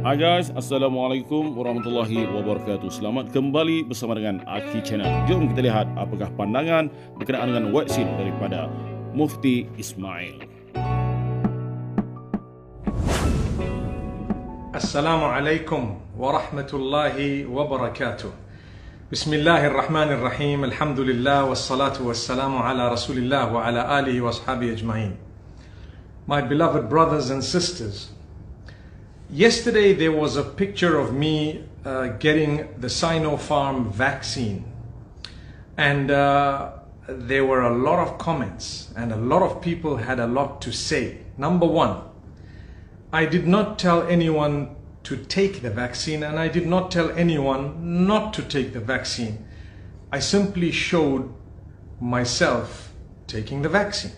Hai guys, Assalamualaikum warahmatullahi wabarakatuh. Selamat kembali bersama dengan Aki Channel. Jom kita lihat apakah pandangan berkenaan dengan vaksin daripada Mufti Ismail. Assalamualaikum warahmatullahi wabarakatuh. Bismillahirrahmanirrahim. Alhamdulillah wassalatu wassalamu ala Rasulillah wa ala alihi wa ashabihi ajma'in. My beloved brothers and sisters, yesterday there was a picture of me getting the Sinopharm vaccine, and there were a lot of comments and a lot of people had a lot to say. Number one, I did not tell anyone to take the vaccine, and I did not tell anyone not to take the vaccine. I simply showed myself taking the vaccine.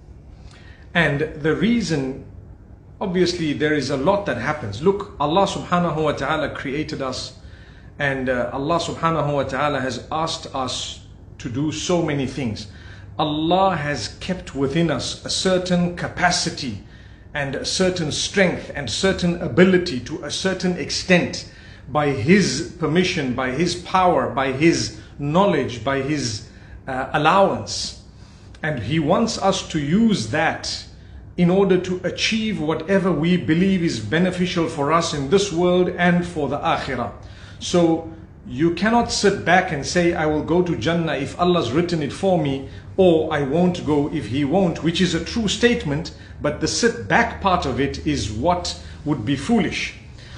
And the reason, obviously there is a lot that happens. Look, Allah subhanahu wa ta'ala created us, and Allah subhanahu wa ta'ala has asked us to do so many things. Allah has kept within us a certain capacity and a certain strength and certain ability to a certain extent, by His permission, by His power, by His knowledge, by His allowance. And He wants us to use that in order to achieve whatever we believe is beneficial for us in this world and for the akhirah. So you cannot sit back and say, I will go to Jannah if Allah's written it for me, or I won't go if He won't, which is a true statement, but the sit back part of it is what would be foolish.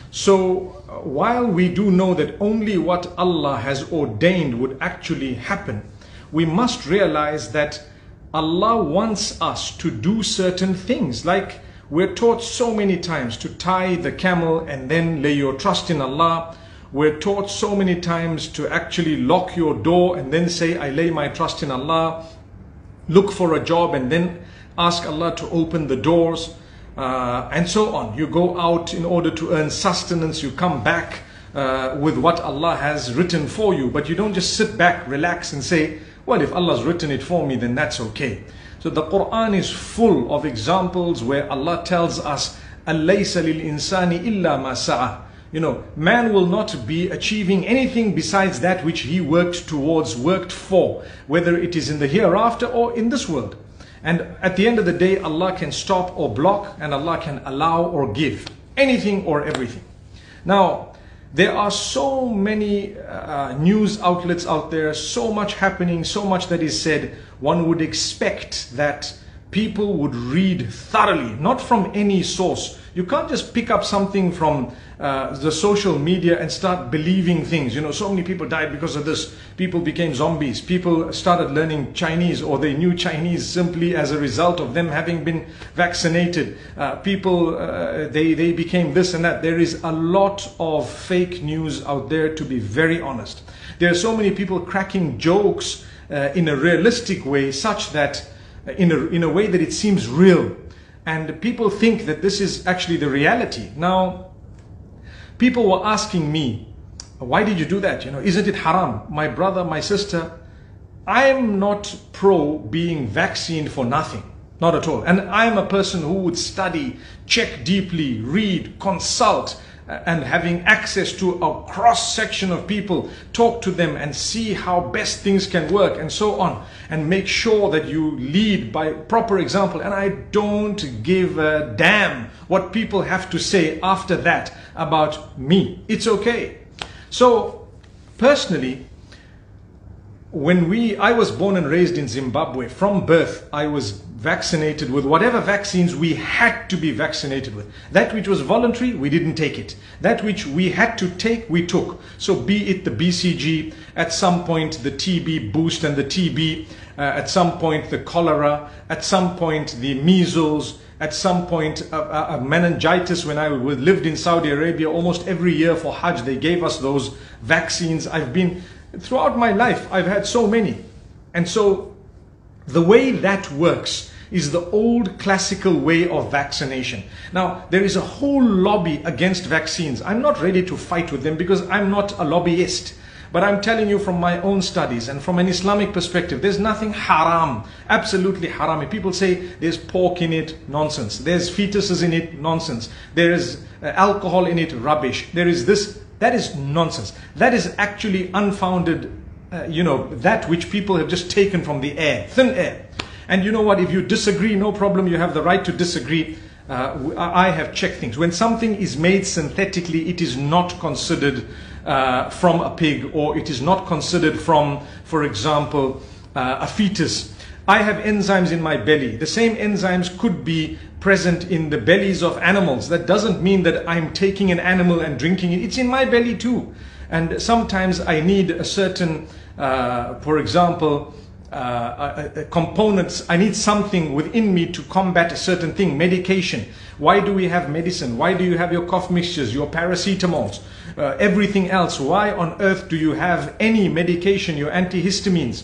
So while we do know that only what Allah has ordained would actually happen, we must realize that Allah wants us to do certain things. Like we're taught so many times to tie the camel and then lay your trust in Allah. We're taught so many times to actually lock your door and then say, I lay my trust in Allah. Look for a job and then ask Allah to open the doors, and so on. You go out in order to earn sustenance. You come back with what Allah has written for you. But you don't just sit back, relax and say, well, if Allah's written it for me, then that's okay. So the Quran is full of examples where Allah tells us, أَلَّيْسَ لِلْإِنسَانِ إِلَّا مَا سَعَى. You know, man will not be achieving anything besides that which he worked towards, worked for, whether it is in the hereafter or in this world. And at the end of the day, Allah can stop or block, and Allah can allow or give anything or everything. Now, there are so many news outlets out there, so much happening, so much that is said. One would expect that people would read thoroughly, not from any source. You can't just pick up something from the social media and start believing things. You know, so many people died because of this. People became zombies. People started learning Chinese, or they knew Chinese simply as a result of them having been vaccinated. People, they became this and that. There is a lot of fake news out there, to be very honest. There are so many people cracking jokes in a realistic way, such that in a way that it seems real. And people think that this is actually the reality. Now, people were asking me, why did you do that? You know, isn't it haram? My brother, my sister, I'm not pro being vaccinated for nothing. Not at all. And I'm a person who would study, check deeply, read, consult, and having access to a cross section of people, talk to them and see how best things can work and so on, and make sure that you lead by proper example. And I don't give a damn what people have to say after that about me. It's okay. So personally, I was born and raised in Zimbabwe. From birth, I was vaccinated with whatever vaccines we had to be vaccinated with. That which was voluntary, we didn't take it. That which we had to take, we took. So be it the BCG, at some point the TB boost and the TB, at some point the cholera, at some point the measles, at some point meningitis. When I lived in Saudi Arabia, almost every year for Hajj, they gave us those vaccines. Throughout my life, I've had so many. And so the way that works is the old classical way of vaccination. Now, there is a whole lobby against vaccines. I'm not ready to fight with them because I'm not a lobbyist. But I'm telling you from my own studies and from an Islamic perspective, there's nothing haram, absolutely haram. If people say there's pork in it, nonsense. There's fetuses in it, nonsense. There is alcohol in it, rubbish. There is this, that is nonsense. That is actually unfounded, that which people have just taken from the air, thin air. And you know what, if you disagree, no problem, you have the right to disagree. I have checked things. When something is made synthetically, it is not considered from a pig, or it is not considered from, for example, a fetus. I have enzymes in my belly. The same enzymes could be present in the bellies of animals. That doesn't mean that I'm taking an animal and drinking it. It's in my belly too. And sometimes I need a certain, for example, components. I need something within me to combat a certain thing. Medication. Why do we have medicine? Why do you have your cough mixtures, your paracetamols, everything else? Why on earth do you have any medication, your antihistamines,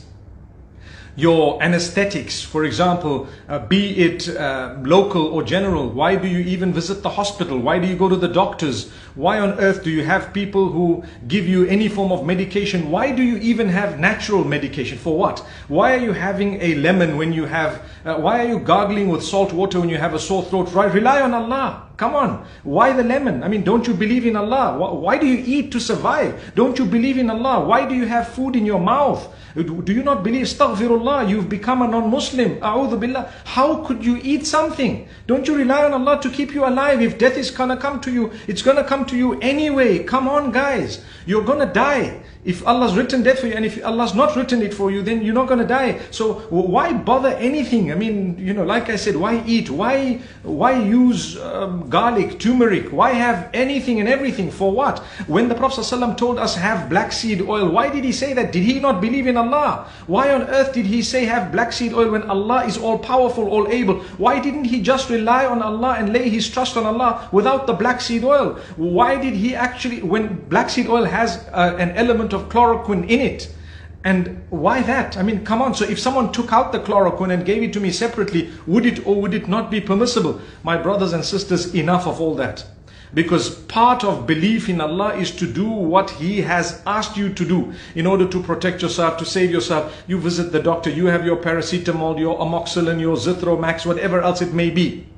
your anesthetics, for example, be it local or general? Why do you even visit the hospital? Why do you go to the doctors? Why on earth do you have people who give you any form of medication? Why do you even have natural medication? For what? Why are you having a lemon when you have, why are you gargling with salt water when you have a sore throat? Right? Rely on Allah. Come on. Why the lemon? I mean, don't you believe in Allah? Why do you eat to survive? Don't you believe in Allah? Why do you have food in your mouth? Do you not believe? Astaghfirullah, you've become a non-Muslim. A'udhu billah. How could you eat something? Don't you rely on Allah to keep you alive? If death is gonna come to you, it's gonna come to you anyway. Come on, guys. You're gonna die. If Allah's written death for you, and if Allah's not written it for you, then you're not going to die. So why bother anything? I mean, like I said, why eat? Why use garlic, turmeric? Why have anything and everything? For what? When the Prophet ﷺ told us have black seed oil, why did he say that? Did he not believe in Allah? Why on earth did he say have black seed oil when Allah is all powerful, all able? Why didn't he just rely on Allah and lay his trust on Allah without the black seed oil? Why did he actually, when black seed oil has an element of chloroquine in it? And why that? I mean, come on. So if someone took out the chloroquine and gave it to me separately, would it or would it not be permissible? My brothers and sisters, enough of all that. Because part of belief in Allah is to do what He has asked you to do in order to protect yourself, to save yourself. You visit the doctor, you have your paracetamol, your amoxicillin, your Zithromax, whatever else it may be.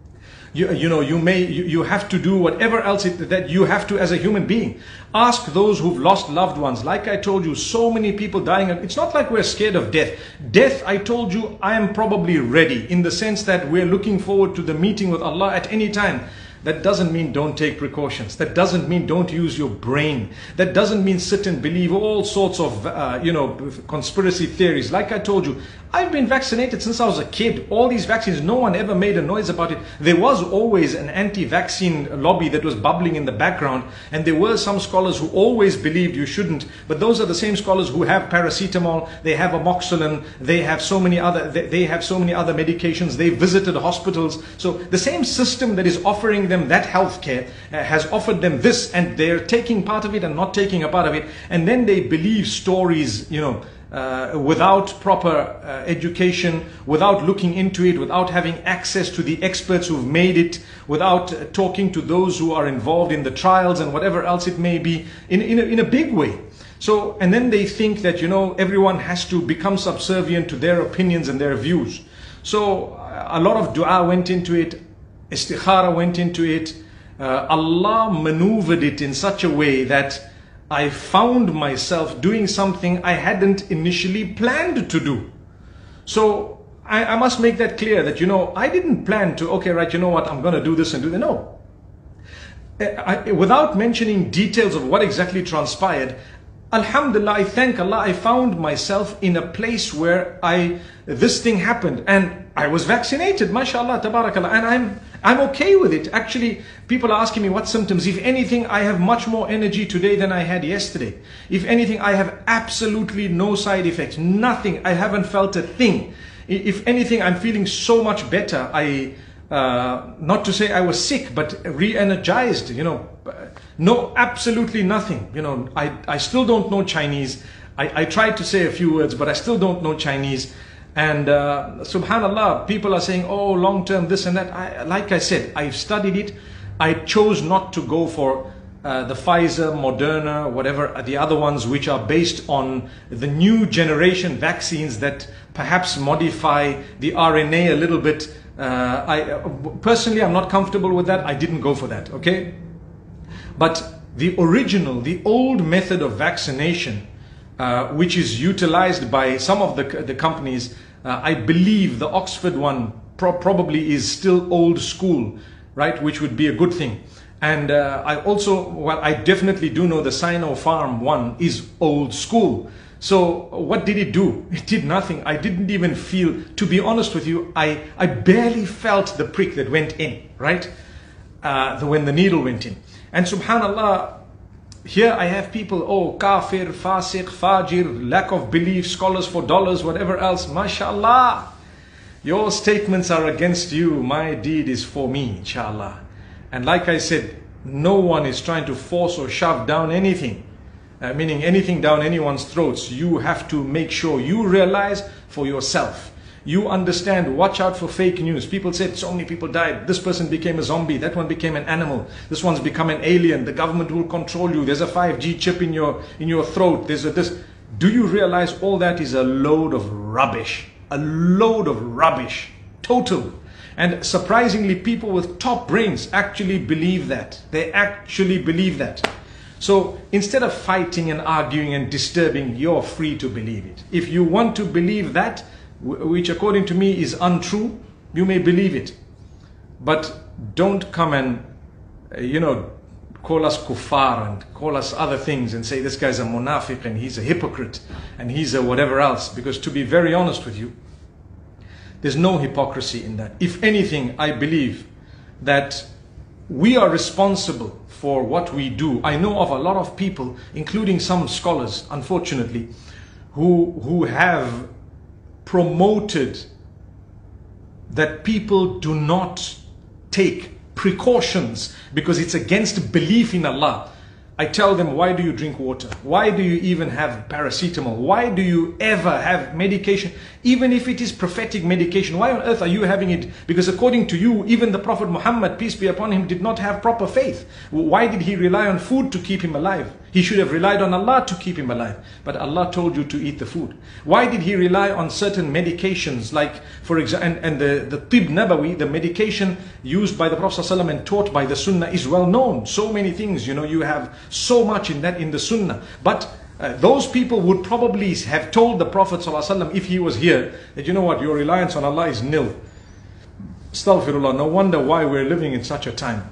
You have to do whatever else that you have to as a human being. Ask those who've lost loved ones. Like I told you, so many people dying. It's not like we're scared of death. Death, I told you, I am probably ready, in the sense that we're looking forward to the meeting with Allah at any time. That doesn't mean don't take precautions. That doesn't mean don't use your brain. That doesn't mean sit and believe all sorts of, conspiracy theories. Like I told you, I've been vaccinated since I was a kid. All these vaccines, no one ever made a noise about it. There was always an anti-vaccine lobby that was bubbling in the background. And there were some scholars who always believed you shouldn't. But those are the same scholars who have paracetamol, they have amoxicillin, they have so many other medications, they visited hospitals. So the same system that is offering them that healthcare has offered them this, and they're taking part of it and not taking a part of it. And then they believe stories, without proper education, without looking into it, without having access to the experts who've made it, without talking to those who are involved in the trials and whatever else it may be, in a big way. So, and then they think that, everyone has to become subservient to their opinions and their views. So a lot of dua went into it, istikhara went into it. Allah maneuvered it in such a way that I found myself doing something I hadn't initially planned to do. So I must make that clear that, I didn't plan to, okay, right, I'm going to do this and do that. No. Without mentioning details of what exactly transpired, Alhamdulillah, I thank Allah, I found myself in a place where this thing happened, and I was vaccinated, mashallah, tabarakallah, and I'm okay with it. Actually, people are asking me what symptoms. If anything, I have much more energy today than I had yesterday. If anything, I have absolutely no side effects, nothing. I haven't felt a thing. If anything, I'm feeling so much better. Not to say I was sick, but re-energized, no, absolutely nothing. I still don't know Chinese. I tried to say a few words, but I still don't know Chinese. And subhanallah, people are saying, oh, long term, this and that. Like I said, I've studied it. I chose not to go for the Pfizer, Moderna, whatever the other ones which are based on the new generation vaccines that perhaps modify the RNA a little bit. Personally, I'm not comfortable with that. I didn't go for that, okay? But the original, the old method of vaccination, which is utilized by some of the companies, I believe the Oxford one probably is still old school, right? Which would be a good thing. And I definitely do know the Sinopharm one is old school. So what did it do? It did nothing. I didn't even feel, to be honest with you, I barely felt the prick that went in, right? When the needle went in. And subhanallah, here I have people, oh, kafir, fasiq, fajir, lack of belief, scholars for dollars, whatever else. MashaAllah. Your statements are against you. My deed is for me, inshallah. And like I said, no one is trying to force or shove down anything. Meaning anything down anyone's throats. You have to make sure you realize for yourself. You understand, watch out for fake news. People said so many people died. This person became a zombie. That one became an animal. This one's become an alien. The government will control you. There's a 5G chip in your throat. There's this. Do you realize all that is a load of rubbish? A load of rubbish. Total. And surprisingly, people with top brains actually believe that. They actually believe that. So instead of fighting and arguing and disturbing, you're free to believe it. If you want to believe that, which according to me is untrue, you may believe it. But don't come and, call us kuffar and call us other things and say this guy's a munafiq and he's a hypocrite and he's a whatever else. Because to be very honest with you, there's no hypocrisy in that. If anything, I believe that we are responsible for what we do. I know of a lot of people, including some scholars, unfortunately, who have promoted that people do not take precautions because it's against belief in Allah. I tell them, why do you drink water? Why do you even have paracetamol? Why do you ever have medication? Even if it is prophetic medication, why on earth are you having it? Because according to you, even the Prophet Muhammad, peace be upon him, did not have proper faith. Why did he rely on food to keep him alive? He should have relied on Allah to keep him alive. But Allah told you to eat the food. Why did he rely on certain medications like, for example, and the Tib Nabawi, the medication used by the Prophet ﷺ and taught by the Sunnah is well known. So many things, you have so much in the Sunnah. But those people would probably have told the Prophet ﷺ if he was here that, you know what, your reliance on Allah is nil. Astaghfirullah, no wonder why we're living in such a time.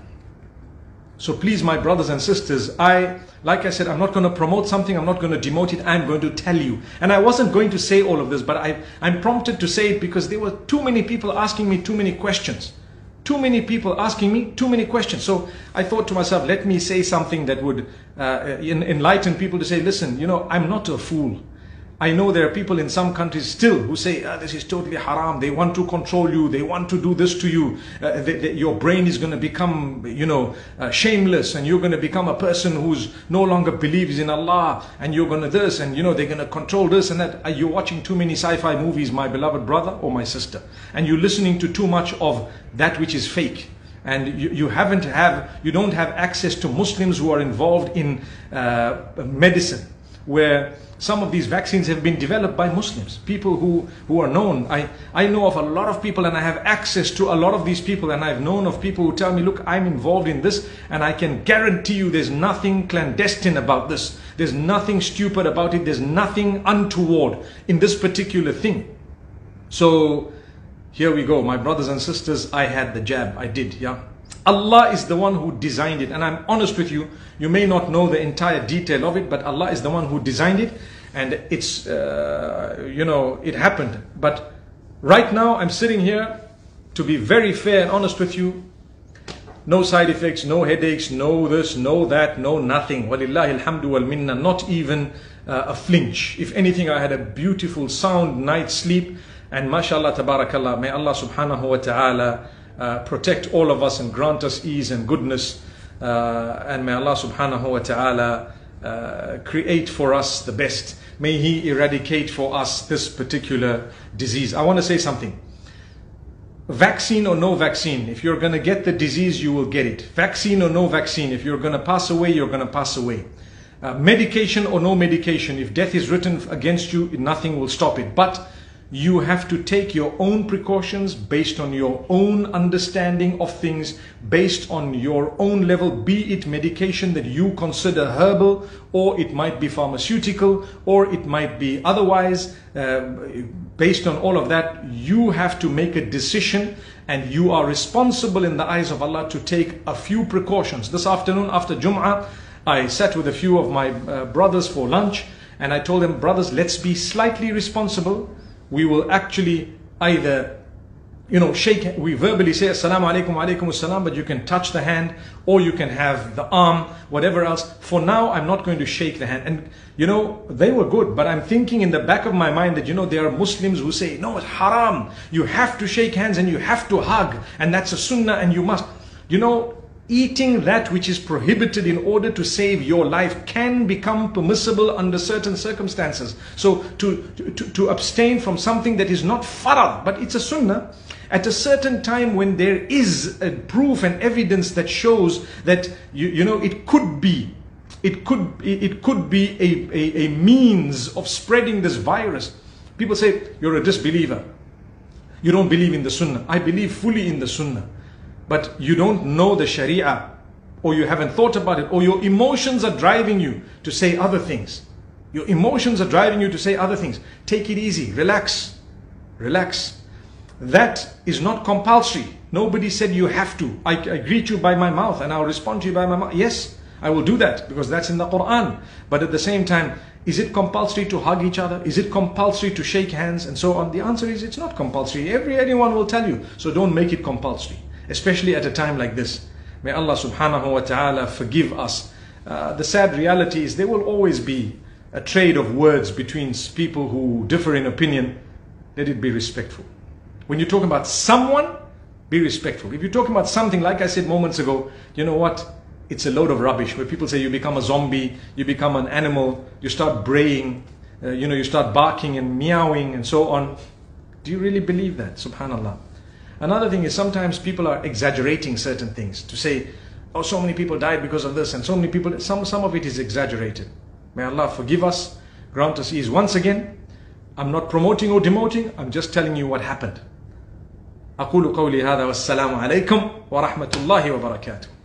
So please, my brothers and sisters, like I said, I'm not going to promote something, I'm not going to demote it, I'm going to tell you. And I wasn't going to say all of this, but I'm prompted to say it because there were too many people asking me too many questions. Too many people asking me too many questions. So I thought to myself, let me say something that would enlighten people to say, listen, I'm not a fool. I know there are people in some countries still who say, this is totally haram. They want to control you. They want to do this to you. Your brain is going to become, shameless, and you're going to become a person who's no longer believes in Allah, and you're going to this, and they're going to control this and that. You're watching too many sci-fi movies, my beloved brother or my sister, and you're listening to too much of that which is fake. And you don't have access to Muslims who are involved in medicine, where some of these vaccines have been developed by Muslims, people who are known. I know of a lot of people, and I have access to a lot of these people, and I've known of people who tell me, look, I'm involved in this, and I can guarantee you there's nothing clandestine about this. There's nothing stupid about it. There's nothing untoward in this particular thing. So here we go, my brothers and sisters. I had the jab. I did, yeah. Allah is the one who designed it, and I'm honest with you, you may not know the entire detail of it, but Allah is the one who designed it, and it's, it happened. But right now I'm sitting here, to be very fair and honest with you, no side effects, no headaches, no this, no that, no nothing. Walillahi alhamdu wal minna, not even a flinch. If anything, I had a beautiful sound night's sleep, and mashallah, tabarakallah, may Allah subhanahu wa ta'ala protect all of us and grant us ease and goodness, and may Allah subhanahu wa ta'ala create for us the best. May He eradicate for us this particular disease. I want to say something. vaccine or no vaccine, if you're going to get the disease, you will get it. Vaccine or no vaccine, if you're going to pass away, you're going to pass away. Medication or no medication, if death is written against you, nothing will stop it. But you have to take your own precautions based on your own understanding of things, based on your own level, be it medication that you consider herbal, or it might be pharmaceutical, or it might be otherwise. Based on all of that, you have to make a decision, and you are responsible in the eyes of Allah to take a few precautions. This afternoon after Jum'ah, I sat with a few of my brothers for lunch, and I told them, brothers, let's be slightly responsible. We will actually either, shake, we verbally say assalamu alaikum wa alaikum assalam, but you can touch the hand, or you can have the arm, whatever else. For now, I'm not going to shake the hand. And they were good, but I'm thinking in the back of my mind that there are Muslims who say, no, it's haram, you have to shake hands and you have to hug, and that's a sunnah, and you must, eating that which is prohibited in order to save your life can become permissible under certain circumstances. So to abstain from something that is not farad, but it's a sunnah, at a certain time when there is a proof and evidence that shows that it could be a means of spreading this virus. People say, you're a disbeliever, you don't believe in the sunnah. I believe fully in the sunnah. But you don't know the Sharia, or you haven't thought about it, or your emotions are driving you to say other things. Your emotions are driving you to say other things. Take it easy, relax, relax. That is not compulsory. Nobody said you have to. I greet you by my mouth and I'll respond to you by my mouth. Yes, I will do that because that's in the Quran. But at the same time, is it compulsory to hug each other? Is it compulsory to shake hands and so on? The answer is it's not compulsory. Anyone will tell you. So don't make it compulsory, especially at a time like this. May Allah subhanahu wa ta'ala forgive us. The sad reality is there will always be a trade of words between people who differ in opinion. Let it be respectful. When you're talking about someone, be respectful. If you're talking about something, like I said moments ago, you know what? It's a load of rubbish where people say you become a zombie, you become an animal, you start braying, you start barking and meowing and so on. Do you really believe that? Subhanallah. Another thing is sometimes people are exaggerating certain things to say, oh, so many people died because of this, and so many people, some of it is exaggerated. May Allah forgive us, grant us ease. Once again, I'm not promoting or demoting, I'm just telling you what happened. أقول قولي هذا والسلام عليكم ورحمة الله وبركاته.